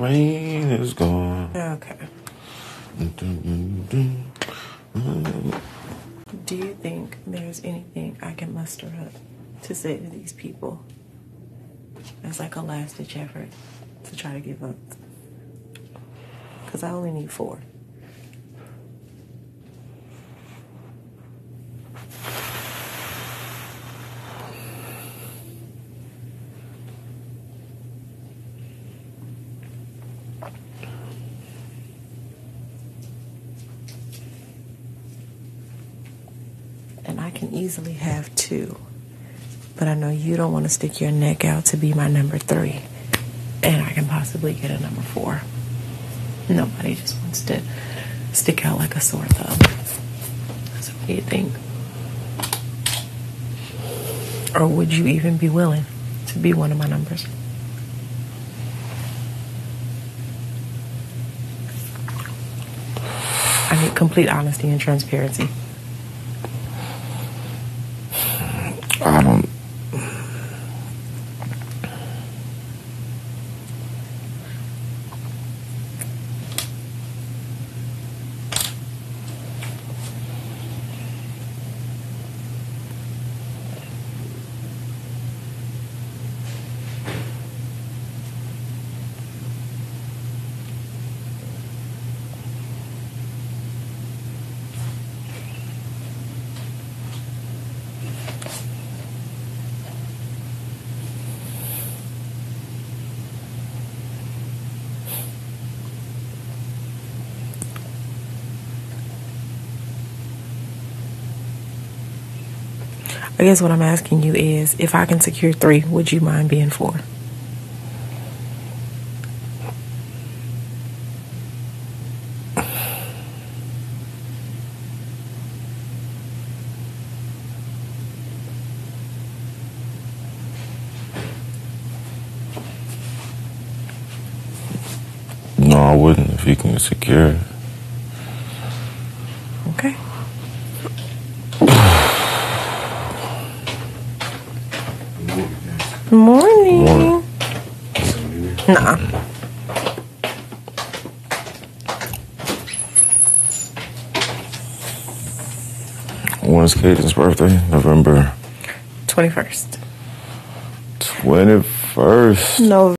rain is gone. Okay. Do you think there's anything I can muster up to say to these people as like a last-ditch effort to try to give up? Because I only need 4. And I can easily have 2. But I know you don't want to stick your neck out to be my number 3. And I can possibly get a number 4. Nobody just wants to stick out like a sore thumb. So what do you think? Or would you even be willing to be one of my numbers? I need complete honesty and transparency. I don't. I guess what I'm asking you is, if I can secure 3, would you mind being 4? No, I wouldn't if you can secure it. Okay. Morning. Nah. When is Caden's birthday? November 21st. 21st. No.